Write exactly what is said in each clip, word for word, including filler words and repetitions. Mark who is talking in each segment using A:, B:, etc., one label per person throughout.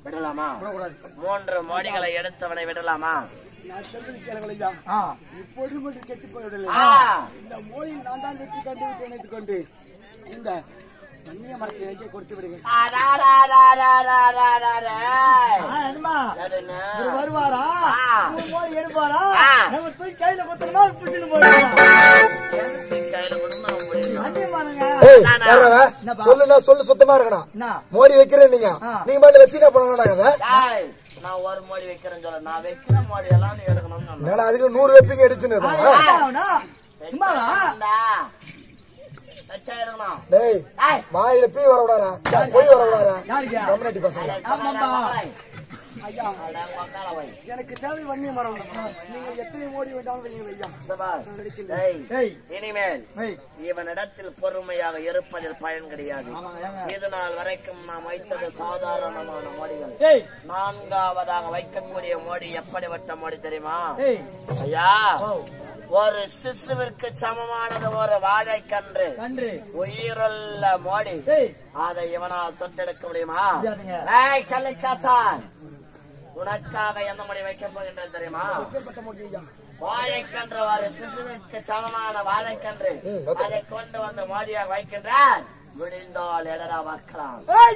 A: விடலாமா? மூன்று மோடிகளை எடுத்தவனை விடலாமா?
B: நான் சொல்றது கேளுங்களையா, இப்பொழுது மட்டும் கெட்டு போய்விடல. இந்த மோடியில் நான் தான் வெற்றி கண்டு விட்டு நினைத்துக் கொண்டு இந்த தண்ணிய மரத்தை எங்கே கொடுத்து விடுங்க. வருவாரா மோடி எடுப்பாரா? நம்ம தூக்கி கையில கொத்தமா பிடிச்சிட்டு போயிடுவோம்.
C: சொல்லுனா சொல்லு, சுத்தமா இருக்கணும். மோடி வைக்கிறேன் நீங்க நீங்க மட்டும் வச்சுட்டா பண்ண
A: நான் ஒரு மோடி வைக்கிறேன்னு சொல்ல, நான் வைக்கிற மோடி எல்லாம் நீ எடுக்கணும்.
C: அதுக்கு நூறு வைப்பீங்க எடுத்துன்னு வாயில பீ வரக்கூடாரா, போய் வரக்கூடாரா கம்யூனிட்டி பசங்க.
B: எனக்கு தேவை வன்னிய மரம். நீங்க எத்தனை மோடி வேண்டாலும்
A: இனிமேல் இவனிடத்தில் பொறுமையாக இருப்பதில் பயன் கிடையாது. இது நாள் வரைக்கும் நாம் வைத்தது சாதாரணமான மோடிகள். நான்காவதாக வைக்கக்கூடிய மோடி எப்படிப்பட்ட மோடி தெரியுமா ஐயா? ஒரு சிசுவிற்கு சமமானது ஒரு வாழைக்கன்று, உயிருள்ள மோடி. அதை இவனால் தொட்டெடுக்க முடியுமா? கல்லுக்காத்தான் உனக்காக எந்த மொழி வைக்கப் போகின்றது தெரியுமா? வாழைக்கன்று, ஒரு சிசுவிற்கு சமமான வாழைக்கன்று. அதை கொண்டு வந்து மோடியாக வைக்கின்றார். முடிந்தால் எடரா வைக்கலாம்.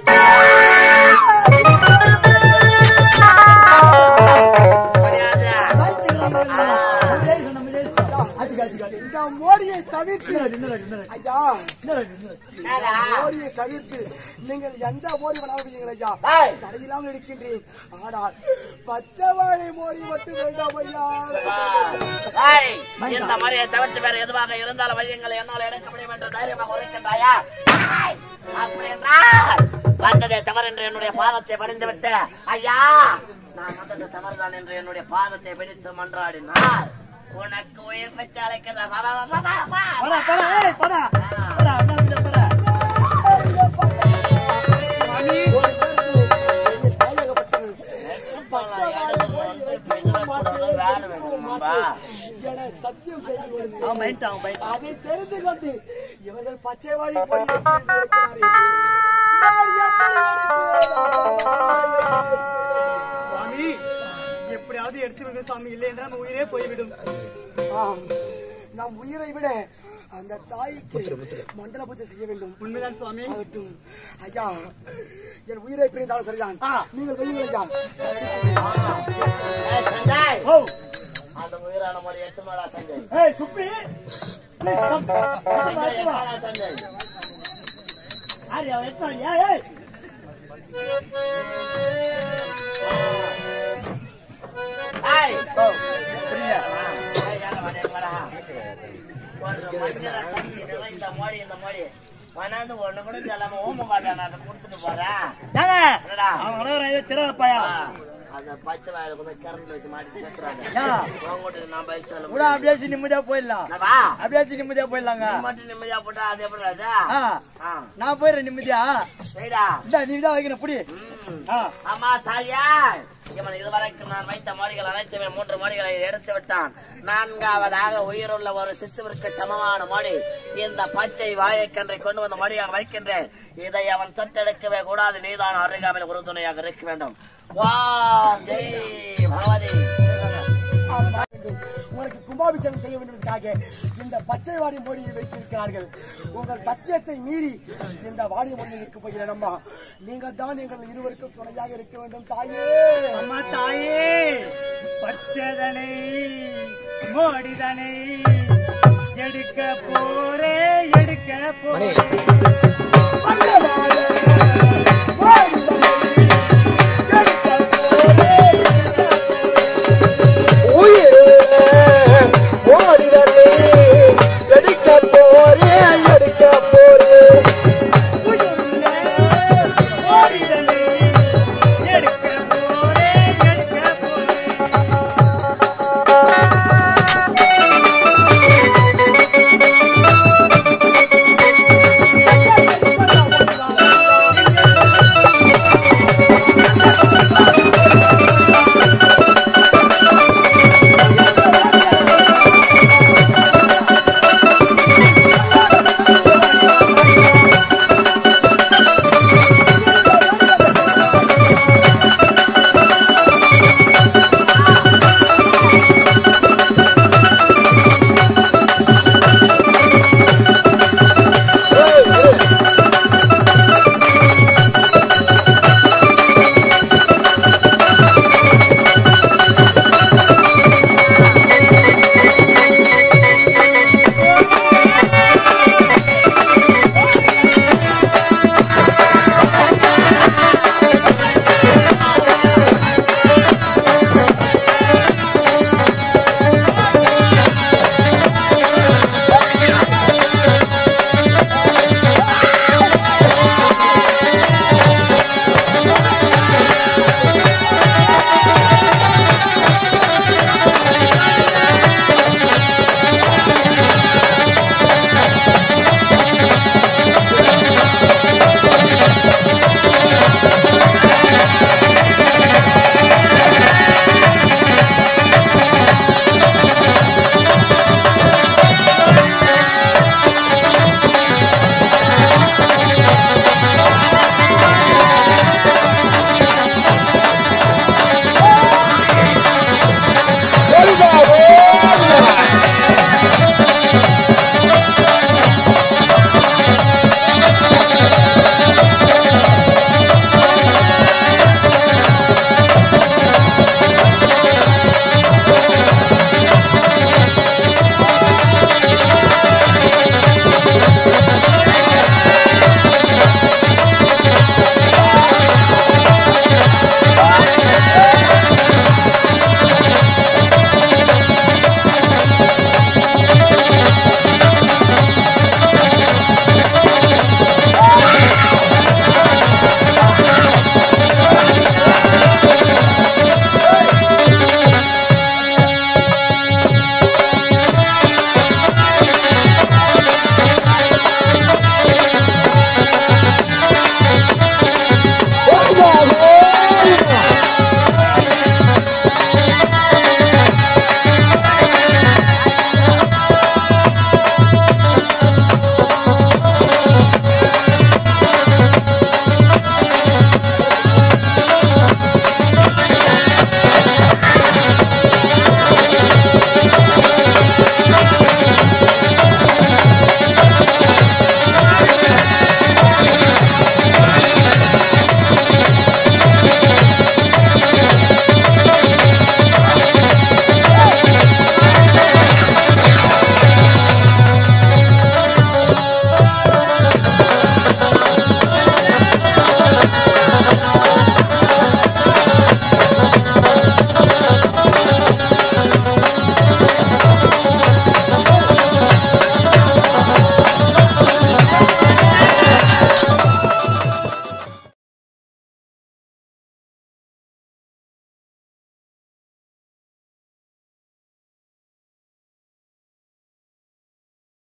B: இந்த மோடியை தவிர்த்து ஐயா, மோடியை தவிர்த்து நீங்கள் எந்த மோடி வேணாலும் ஐயா தடையில்லாமல் இருக்கின்றேன். ஆனால் பச்சை வாழை மோடி மட்டும் வேண்டாம் ஐயா.
A: இந்த மோடியை தவிர்த்து வேற எதுவாக இருந்தாலும் வையங்கள் என்னால் எடுக்க முடியும் என்று தைரியமாக உரைக்கின்றாயா? அப்படி என்றால் வந்ததை தவறு என்று என்னுடைய பாதத்தை பணிந்து விட்டு ஐயா, நான் வந்தது தவறுதான் என்று என்னுடைய பாதத்தை பிடித்து மன்றாடினார். உனக்கு உயிர் பெற்று அழைக்கிறதா?
B: சத்தியம் செய்து அதை தெரிந்து கொண்டு இவர்கள் பச்சை வாழி சுவாமி எப்படியாவது எடுத்து சாமி, இல்லை என்றால் நம்ம உயிரே போய்விடும். நம் உயிரை விட அந்த தாய்க்கு மண்டல பூஜை செய்ய வேண்டும். உண்மைதான் சுவாமி. ஐயா, என் உயிரை பிரிந்தாலும் சரிதான். நீங்கள் வையுங்கள் ஐயா.
A: அந்த உயிரான மொழி எட்டு மேலா சஞ்சய்.
B: சுப்பி
A: இந்த மோடி இந்த மோடி மனாந்து ஒண்ணு கூட சொல்லாம ஓம மாட்டான் கொடுத்துட்டு போறேன்.
B: திறப்பையா
A: அந்த பச்சை வாயில கூட கரண்ட் வச்சு மாட்டி சேர்க்கிறாங்க. நான் பயிர் சொல்ல
B: அப்படியே நிம்மதியா போயிடலாம். அப்படியே நிம்மதியா போயிடலாங்க.
A: மட்டும் நிம்மதியா போட்டா அது எப்படி?
B: நான் போயிடுறேன் நிம்மதியா. நீதான் வைக்கிறேன் புடி.
A: ஆமா தாயா, இவன் இதுவரைக்கும் நான் வைத்த மோடிகள் அனைத்துமே மூன்று மோடிகளை எடுத்து விட்டான். நான்காவதாக உயிருள்ள ஒரு சிசுவிற்கு சமமான மோடி இந்த பச்சை வாழைக்கன்றை கொண்டு வந்த மோடியாக வைக்கின்றேன். இதை அவன் தொட்டெடுக்கவே கூடாது. நீதான் அருகாமையில் உறுதுணையாக இருக்க வேண்டும்.
B: உங்களுக்கு கும்பாபிஷேகம் செய்ய வேண்டுவதற்காக இந்த பச்சை வாடி மோடியை வைத்திருக்கிறார்கள். உங்கள் சத்தியத்தை மீறி இந்த வாடி மோடியில் இருக்க போகிற நம்ம நீங்கள் தான் எங்கள் இருவருக்கும் துணையாக இருக்க வேண்டும். தாயே,
D: அம்மா தாயே, பச்சதனை மோடிதனை எடுக்க போரே எடுக்க போரே